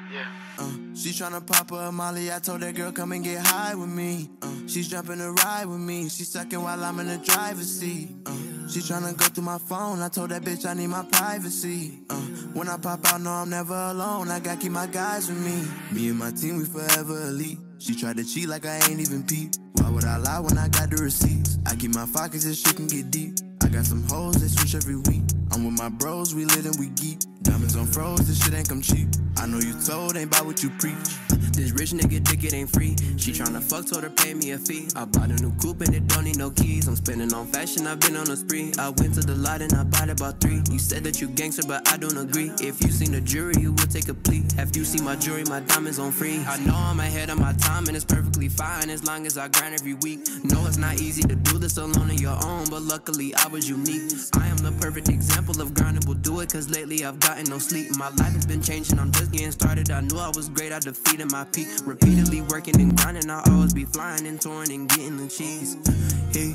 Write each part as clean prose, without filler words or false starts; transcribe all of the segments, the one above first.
She tryna pop a Molly, I told that girl come and get high with me. She's jumping to ride with me, she sucking while I'm in the driver's seat. She tryna go through my phone, I told that bitch I need my privacy. When I pop out, no, I'm never alone, I gotta keep my guys with me. Me and my team, we forever elite. She tried to cheat like I ain't even peep. Why would I lie when I got the receipts? I keep my pockets, this shit can get deep. I got some hoes that switch every week. I'm with my bros, we lit and we geek. Diamonds on froze, this shit ain't come cheap. I know you told, ain't about what you preach. This rich nigga dick, it ain't free. She tryna fuck, told her pay me a fee. I bought a new coupe and it don't need no keys. I'm spending on fashion, I've been on a spree. I went to the lot and I bought about 3. You said that you gangster, but I don't agree. If you seen the jury, you would take a plea. Have you seen my jewelry, my diamonds on free? I know I'm ahead of my time and it's perfectly fine as long as I grind every week. No, it's not easy to do this alone on your own, but luckily I was unique. I am the perfect example of grinding, will do it cause lately I've gotten no sleep. My life has been changing, I'm just getting started. I knew I was great, I defeated my peak. Repeatedly working and grinding, I'll always be flying and touring and getting the cheese. Hey,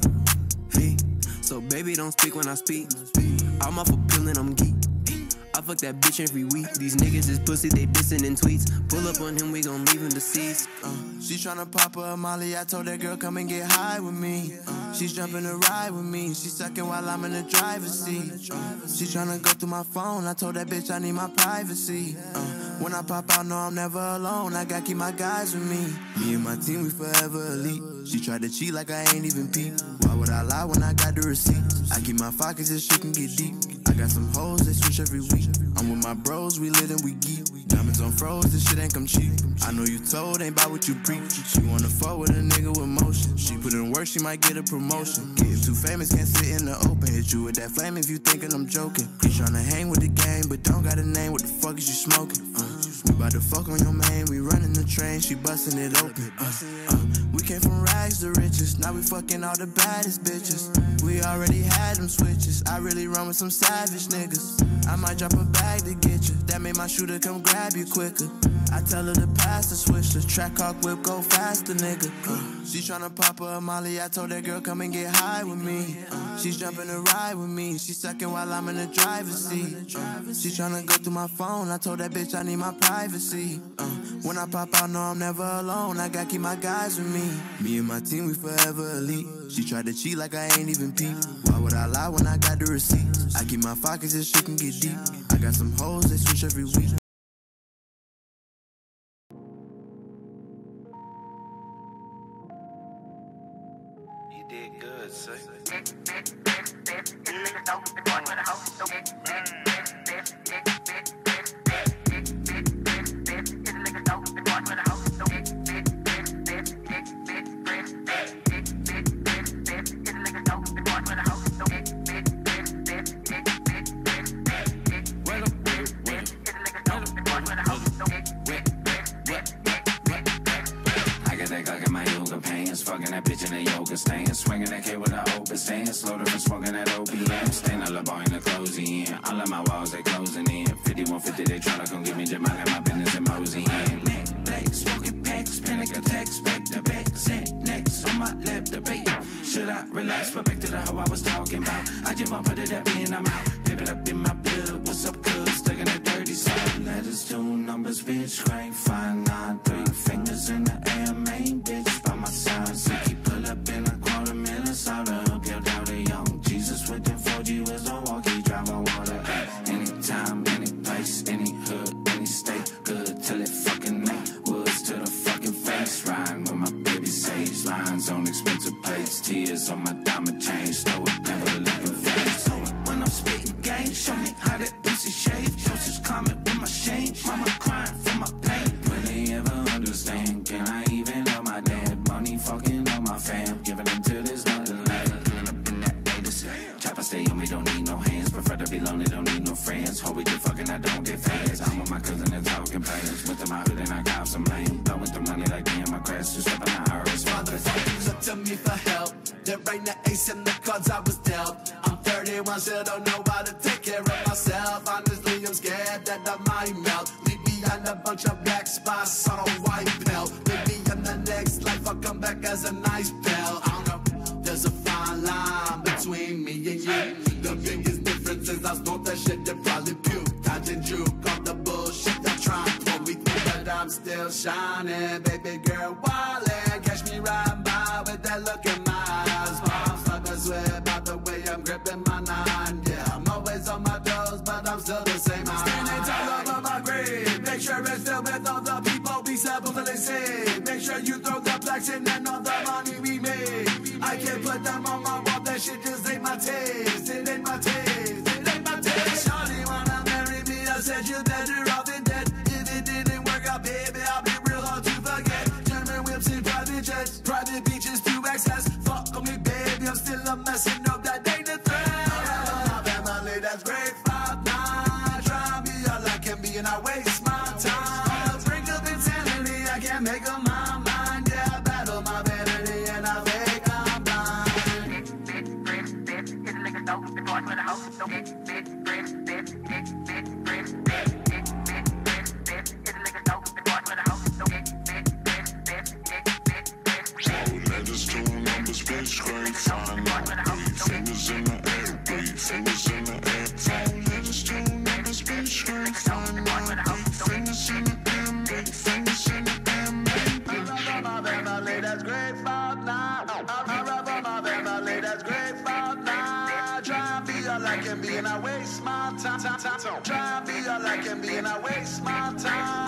so baby don't speak when I speak. I'm off a pill and I'm geek. I fuck that bitch every week. These niggas is pussy, they dissing in tweets. Pull up on him, we gon' leave him deceased. She tryna pop a Molly, I told that girl come and get high with me. She's jumping to ride with me, she sucking while I'm in the driver's seat. She tryna go through my phone, I told that bitch I need my privacy. When I pop out, no, I'm never alone, I gotta keep my guys with me. Me and my team, we forever elite. She tried to cheat like I ain't even peep. Why would I lie when I got the receipts? I keep my pockets, this shit can get deep. I got some hoes that switch every week. I'm with my bros, we lit and we geek. Diamonds on froze, this shit ain't come cheap. I know you told, ain't about what you preach. She wanna fuck with a nigga with motion. She put in work, she might get a promotion. Getting too famous, can't sit in the open. Hit you with that flame if you thinking I'm joking. You tryna hang with the game, but don't got a name, what the fuck is you smoking? We bout to fuck on your man, we running the train, she busting it open. We came from rags to riches, now we fucking all the baddest bitches. We already had them switches, I really run with some savage niggas. I might drop a bag to get you, that made my shooter come grab you quicker. I tell her to pass the switch, the track hawk whip go faster, nigga. She tryna pop a Molly, I told that girl come and get high with me. She's jumping to ride with me, she sucking while I'm in the driver's seat. She tryna go through my phone, I told that bitch I need my privacy. When I pop out, no, I'm never alone, I gotta keep my guys with me. Me and my team, we forever elite. She tried to cheat like I ain't even peep. Why would I lie when I got the receipts? I keep my pockets, this shit can get deep. I got some hoes, they switch every week. You did good, son. Fucking that bitch in a yoga stand, swinging that kid with an open stand, slow to smoking that OPM, stand all up in the closing in. I love my walls, they closing in. 5150, they tryna come get me, just mind my business and mosey in. Black, smoking packs, panic attacks, back to back, set next on my lap debate. Should I relax, but back to the hoe I was talking about? I just want to put it up in, I'm out, pip it up in my blood. What's up, good? Stuck in that dirty side. Letters, 2 numbers, bitch, crank 593, fingers in the air, main bitch by my side. So keep pull up in a quarter Minnesota, up your daughter young. Jesus with them 4G was a walkie, driving water. Anytime, any place, any hood, any state, good till it fucking ain't. Woods to the fucking face, riding with my baby sage, lines on expensive plates, tears on my diamond chain, slow it, never looking face. So when I'm spitting game, show me how that pussy shave. Just comment with my shame, mama crying for my pain. Will they ever understand? Can I even know my dad? Money fucking on my fam, giving them till there's nothing left. Pulling up in that latest chopper, stay on me, don't need no hands. Prefer to be lonely, don't need no friends. Hope we get fucking, I don't get fans. I'm with my cousin and talking players. Went to my hood and I got some lane. Blowing through money like me and my crash. Just stepping out her as motherfuckers look to me for help. There ain't the ace in the cards I was dealt. I'm 31, still don't know how to take care of myself. Honestly, I'm scared that I might melt. Leave behind a bunch of black spots on a white belt. Maybe in the next life I'll come back as a nice pal. I don't know, there's a fine line between me and you. The biggest difference is I snort that shit that probably puke. Dodge and juke on the bullshit that try and pull me through. still shining. Baby girl, wildin', catch me riding by with that look in my eyes. I'm stuck to swear about the way I'm gripping my nine. Yeah, I'm always on my toes, but I'm still the same. Standing tall over my grave. Make sure it's filled with all the people we sample till they say. Make sure you throw the blacks in and all the money we made. I can't put them on my wall, that shit just ain't my taste. It ain't my taste, it ain't my taste. Shawty wanna marry me, I said you better off than dead. If it didn't work out, baby, I'll be real hard to forget. German whips and private jets, private beaches to access. Fuck on me, baby, I'm still a mess, and know that ain't a threat. My family, that's great, 5'9". Try and be all I can be, and I waste my time. Drink up insanity, I can't make up my mind. Yeah, I battle my vanity, and I fake I'm blind. Letters, two numbers, bitch, great, fine, fingers in the air, breathe, fingers in the air, phone. Letters, two numbers, bitch, great, fine, fingers in the air, fingers in the air. My family, that's great, 5'9". I rub my family, that's great, 5'9". Try and be all I can be, and I waste my time. Try and be all I can be, and I waste my time.